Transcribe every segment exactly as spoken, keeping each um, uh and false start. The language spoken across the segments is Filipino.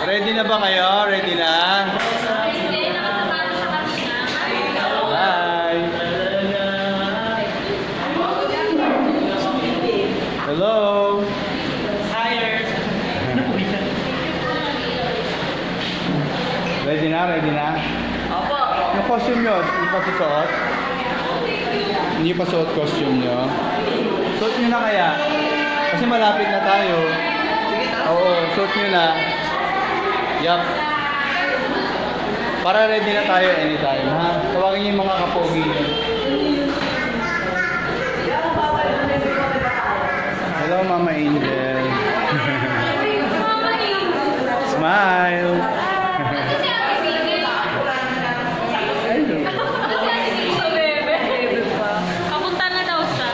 Ready na ba kayo? Ready na? Bye! Hello! Ready na? Ready na? Opo! Yung costume nyo, hindi pa susuot? Hindi pa suot costume nyo? Suot nyo na kaya? Kasi malapit na tayo. Oo, suot nyo na. Yup. Para ready na tayo anytime, ha? Tawagin yung mga kapogi nyo. Hello, Mama Angel. Smile. Kapunta na daw siya.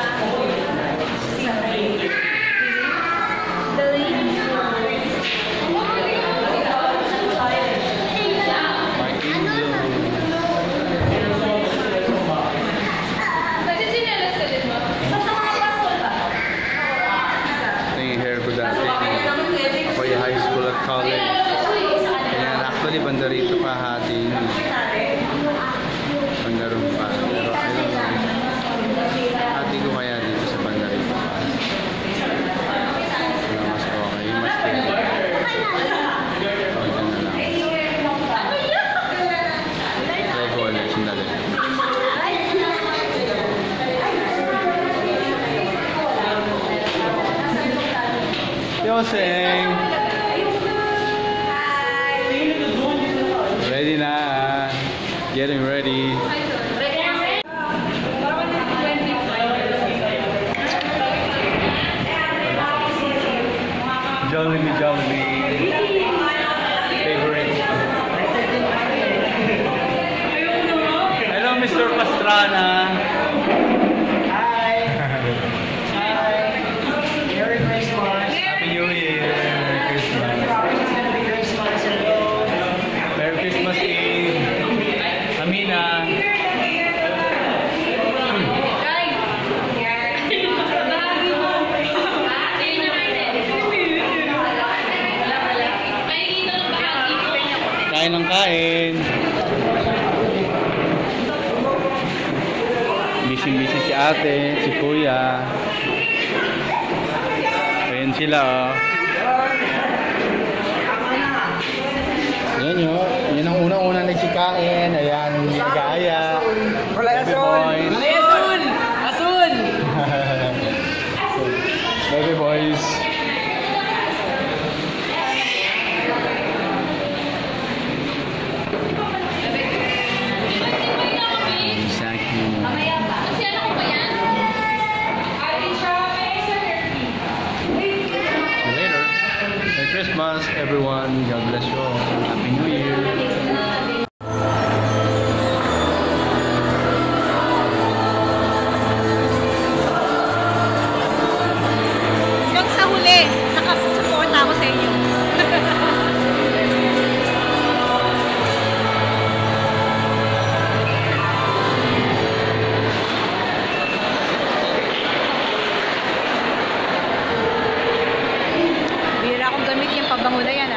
Ako yung high school at college. Kaya actually banda rito pa hati yun. Banda rin pa. Pero I don't know. Hati ko kaya dito sa banda rito pa. Wala mas okay. Mas kaya. Pagdan na lang. Try ko ulit. Sandali. Yoseng! Ready na. Getting ready. Jollibee, Jollibee. Favorite. Hello, Mister Pastrana. Hi. Hi. Merry Christmas. Happy New Year. Merry Christmas. Merry Christmas. Hello. Merry Christmas Eve. Amina. Kain ng kain. Busy-busy si ate, si kuya. Ayan sila, oh. Ayan yun. Yan ang unang-unang nagsikain. Ayan, nag-aaya. Wala asun! Wala asun! Asun! Baby boys. Christmas, everyone. God bless you all. Happy New Year. Yung sa huli, nakasupport ako sa inyo. Bira akong gamit yung pabango na yan.